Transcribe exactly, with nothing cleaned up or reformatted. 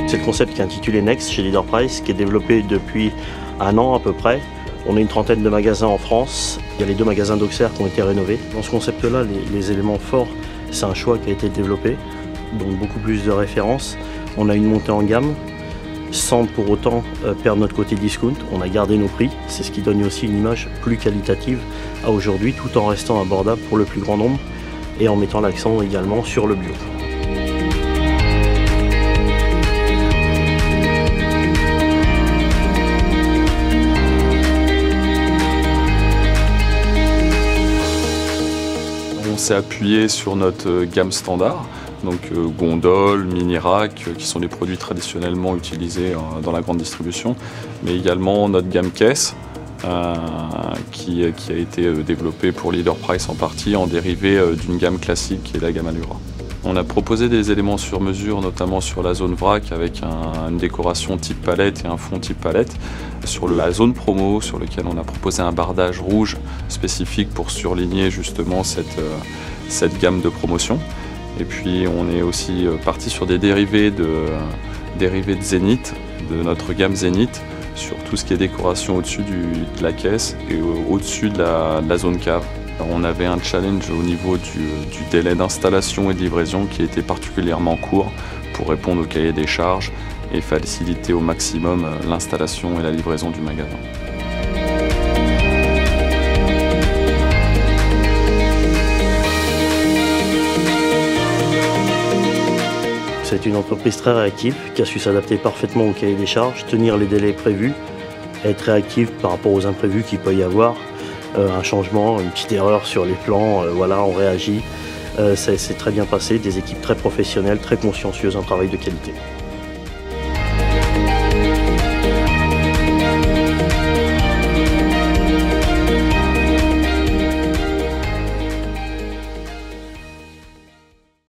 C'est le concept qui est intitulé Next chez Leader Price, qui est développé depuis un an à peu près. On a une trentaine de magasins en France. Il y a les deux magasins d'Auxerre qui ont été rénovés. Dans ce concept-là, les, les éléments forts, c'est un choix qui a été développé, donc beaucoup plus de références. On a une montée en gamme, sans pour autant perdre notre côté discount. On a gardé nos prix, c'est ce qui donne aussi une image plus qualitative à aujourd'hui, tout en restant abordable pour le plus grand nombre et en mettant l'accent également sur le bio. On s'est appuyé sur notre gamme standard, donc euh, gondole, mini-rack, euh, qui sont des produits traditionnellement utilisés euh, dans la grande distribution, mais également notre gamme caisse, euh, qui, qui a été euh, développée pour Leader Price en partie, en dérivé euh, d'une gamme classique qui est la gamme Allura. On a proposé des éléments sur mesure, notamment sur la zone vrac, avec un, une décoration type palette et un fond type palette. Sur la zone promo, sur lequel on a proposé un bardage rouge spécifique pour surligner justement cette, euh, cette gamme de promotion. Et puis on est aussi parti sur des dérivés de, euh, dérivés de Zénith, de notre gamme Zénith, sur tout ce qui est décoration au-dessus de la caisse et au-dessus de la, de la zone cave. On avait un challenge au niveau du, du délai d'installation et de livraison qui était particulièrement court pour répondre au cahier des charges et faciliter au maximum l'installation et la livraison du magasin. C'est une entreprise très réactive qui a su s'adapter parfaitement au cahier des charges, tenir les délais prévus, être réactive par rapport aux imprévus qu'il peut y avoir. Euh, un changement, une petite erreur sur les plans, euh, voilà, on réagit. Euh, c'est très bien passé, des équipes très professionnelles, très consciencieuses, un travail de qualité.